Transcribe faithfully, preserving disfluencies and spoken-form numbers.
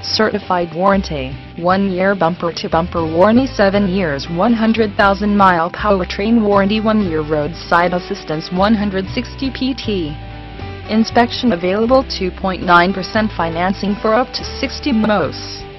Certified warranty, one year bumper-to-bumper warranty, seven years one hundred thousand mile powertrain warranty, one year roadside assistance, one hundred sixty P T. Inspection available, two point nine percent financing for up to sixty months.